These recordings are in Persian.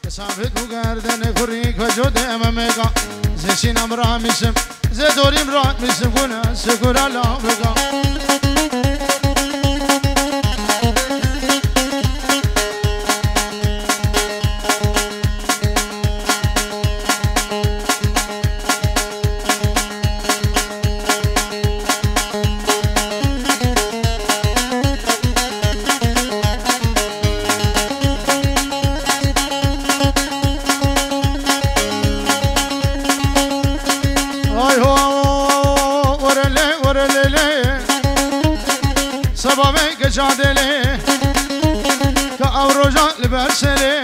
ثابت و گردن خوری کجود امامگا زشینم را میشم زدوریم را میشم کنه سکور الله بگا جادله که اوروجا لبرسله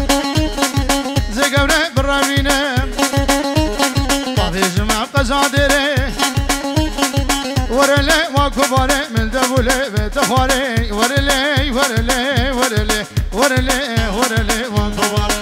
زگوره برامینه بافیج ما قزادره ورله ما کباره من دبوله به تخاره ورله ورله ورله ورله ورله ما کباره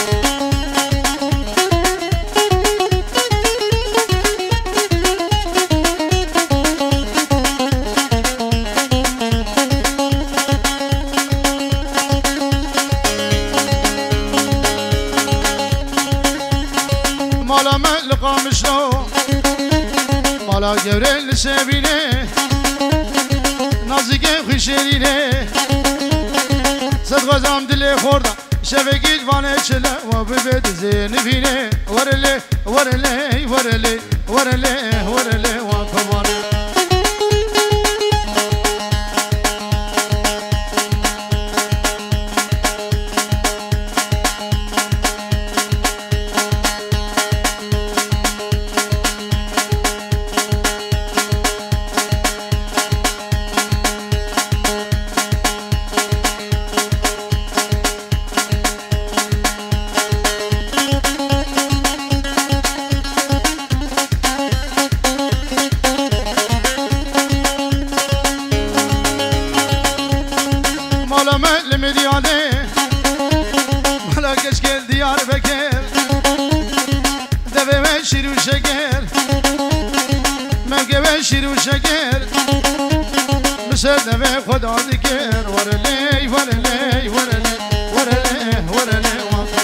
مالا گورل سبینه نازگه خوشرینه صد غزام دل خورده شفقید وانه چله و ببید زینفینه ورله ورله ورله ورله ورله و کبانه خدا دیگر ورلی ورلی ورلی ورلی ورلی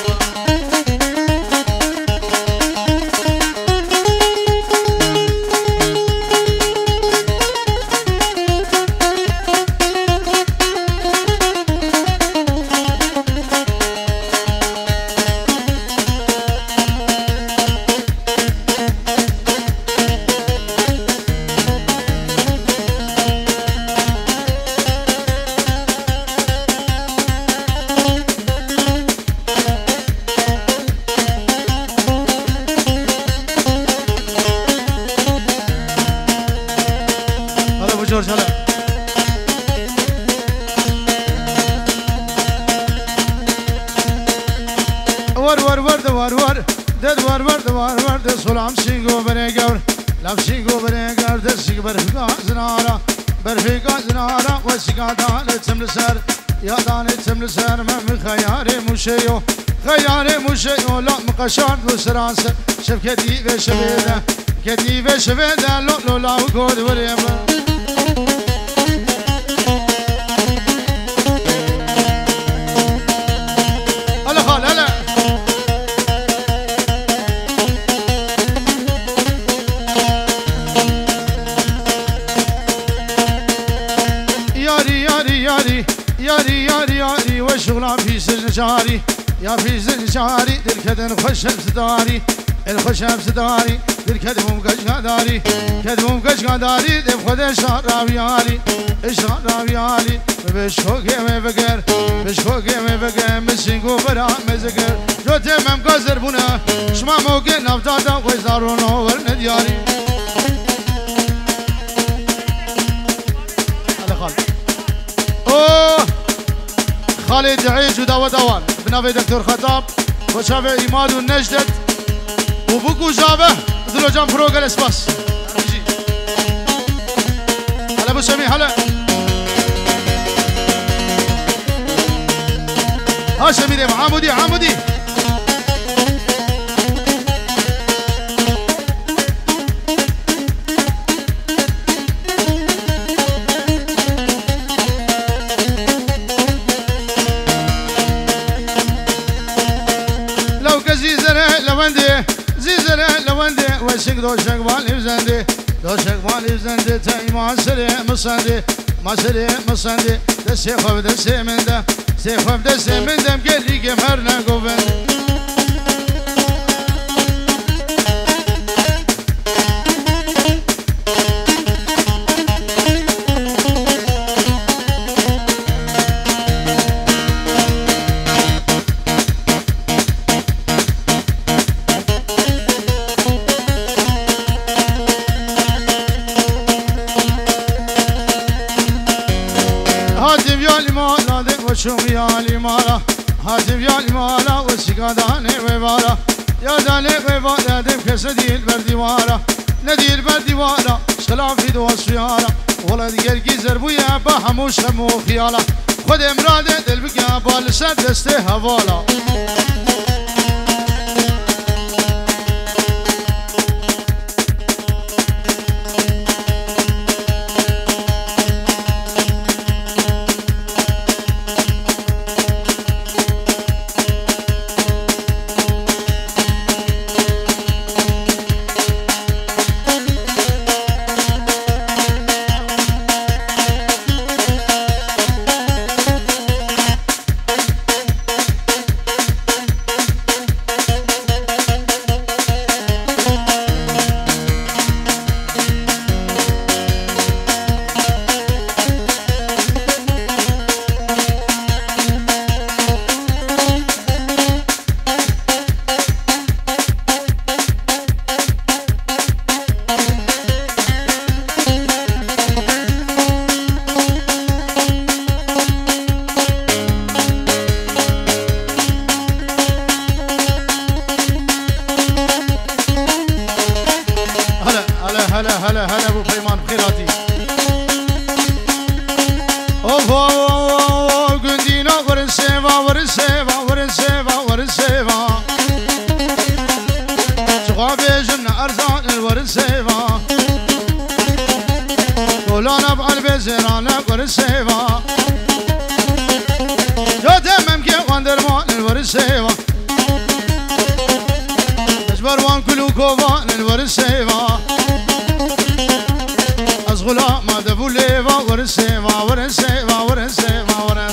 مشيو خياري مشيو لا مقشان وسرانسه شوف كدي شبيده كدي شبيده لو لو لا وقول وريما هلا خال هلا ياري ياري ياري ياري ياري ياري وشغلان في سجن جاري يا في سجن جاري دركدن خوش بسداري الخوش بسداري دركدم قشقداري كدم قشقداري دم خد شراويالي شراويالي بشوقي ما بقر بشوقي ما بقر مسينغو برا مزقر جو تمام قزر بنا شما موقع نفتادا وزارون ورن دياري هلا خالد اوه خالد عيش ودوا دوان بنافي دكتور خطاب وشافي إيماد والنجدت وبوكو جابه ذلو جام فروق الاسباس هلا ابو سمي هلا هاشمي ديما عمودي عمودي وشك دوشك بالي بزندي دوشك بالي بزندي تاي ما سري مصندي ما سري مصندي دسي خوف دسي من ده سي خوف دسي من دم قال لي قمرنا قوبن هاتف يا لمالا دك وشوم يا لمالا هاتف يا لمالا وسيقاداني ويبالا يا داني ويبالا دك كسدي البرديوالا ندي البرديوالا شخلاف في دو سيالا ولا ديال جزر بويا بحموش همو خيالا خد امراده دل بقيا بالسد دسته هوالا هلا ابو فيمان بخيراتي اوه قندينا ورسيفا ورسيفا ورسيفا ورسيفا شغابي جمنا ارزان الورسيفا ولانا بقلبي زيرانا ورسيفا جوتي ممكن واندرمان الورسيفا اجبر وان كلو كوفان الورسيفا أزغلا ما دبوليفا ورسيفا ورسيفا ورسيفا ورسيفا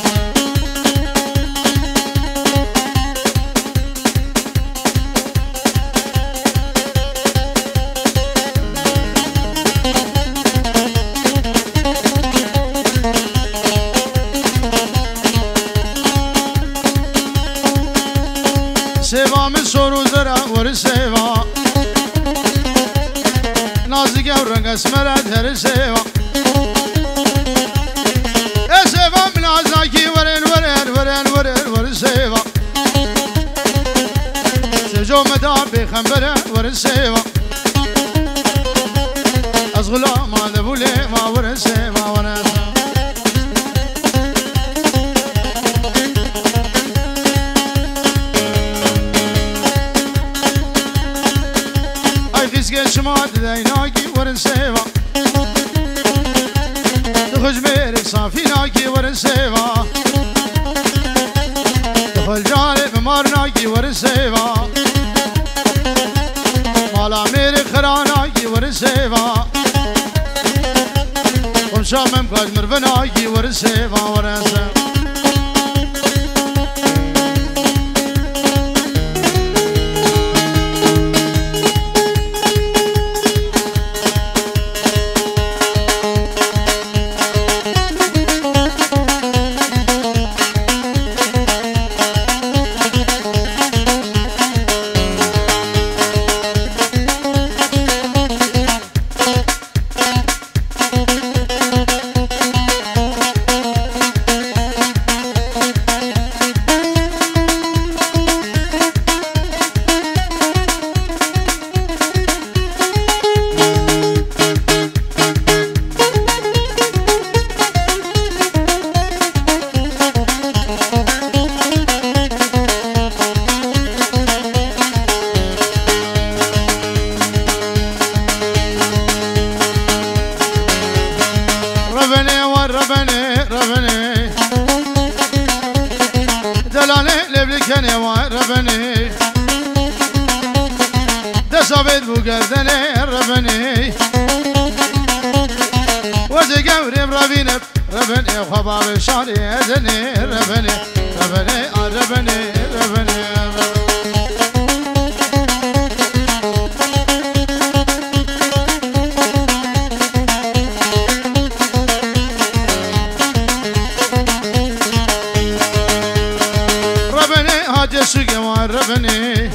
سيفا من سورو زرا ورسيفا نازك ورنق اسمرت هرسيفا اسيفا من عزاكي ورين ورين ورين ورين ورسيفا سجو مدام بخنبره ورسيفا أزغلا ما دبوليفا ورسيفا ورسيفا شمات دايناكي ورسيفا دخل جميرك صافي ناكي ورسيفا دخل جانب مارناكي ورسيفا مالا ميري خراناكي ورسيفا ومشام ممكاج مرفناكي ورسيفا ورسيفا وجابت بوقردني ربني وجه قوري برابينب ربني وخباب شاري أذني ربني ربني ربني ربني ربني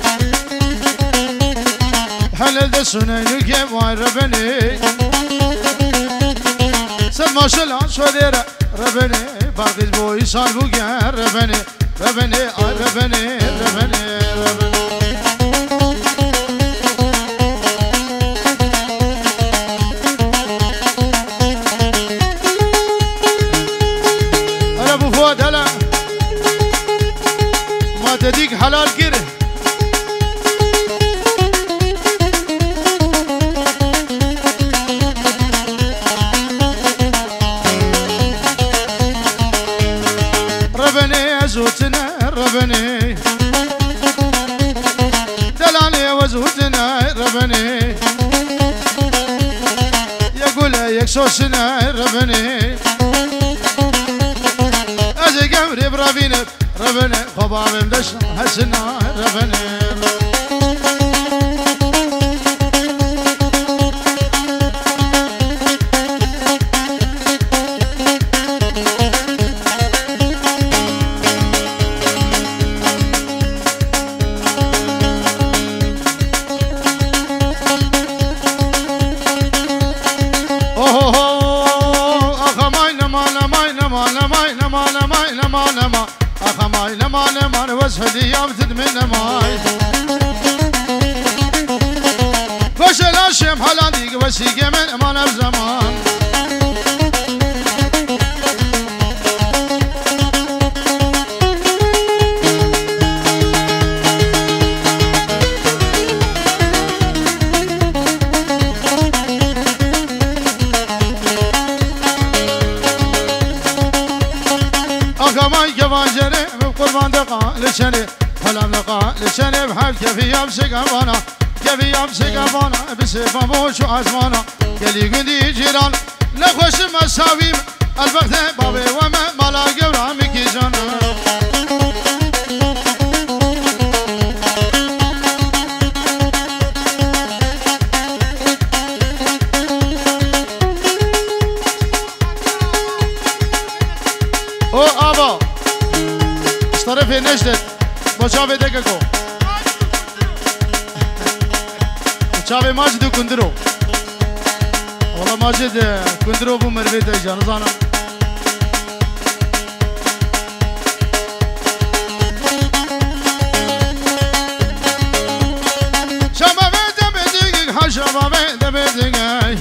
حلل دسوني كيف ربني سما شلا شوديرة ربني باقي بوي صاحبو ربني ربني ربني ربني ربني انا ابو فؤاد هلا ما تديك حلال كره ربني ازوتنا ربني دلاني وزوتنا ربني يقول يكسوسنا ربني ازي قمري برافينا ربني خباب مدشنا حسنا ربني لما وزهدي يابتد من ماي فشل الشم حلادي وسيق من امان الزمان اخماي كفاجري قربان دقا لشني هلام لقا لشني بحال كيفي يمسك ابانا كيفي يمسك ابانا بسيف ابوش وعزمانا قالي قدي جيران لخوش مساويم البغت بابي وما ملا قورا مكي جانا او ابا طرفي نجدد وشافي دققو وشافي ماجد وكندرو والله ماجد كندرو بو مربيت جانزانا شبابي دبدقق حشبابي دبدقق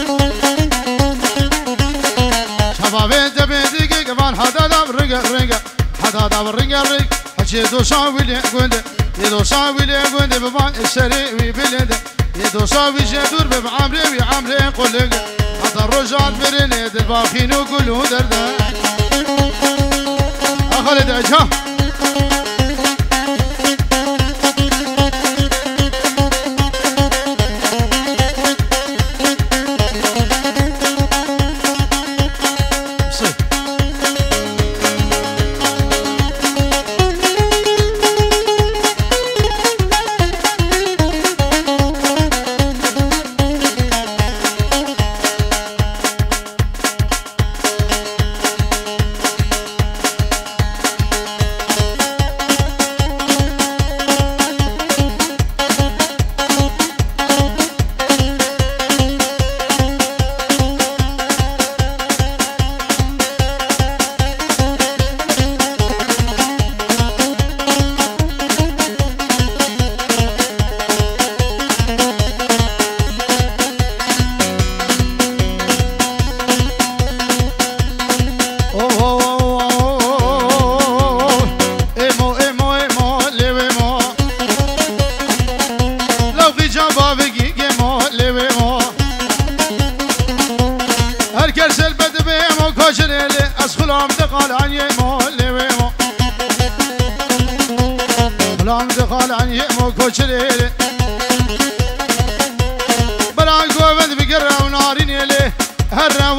شبابي دبدقق فان حدا دب رقق رقق حدا دب رقق رقق يدو صاوي قند يدو صاوي قند بابا السري ويبلد يدو صاوي جدور بعمري وعمري قلق حتى الرجال برنيد الباخين وقولوا دردا خالد عجها هر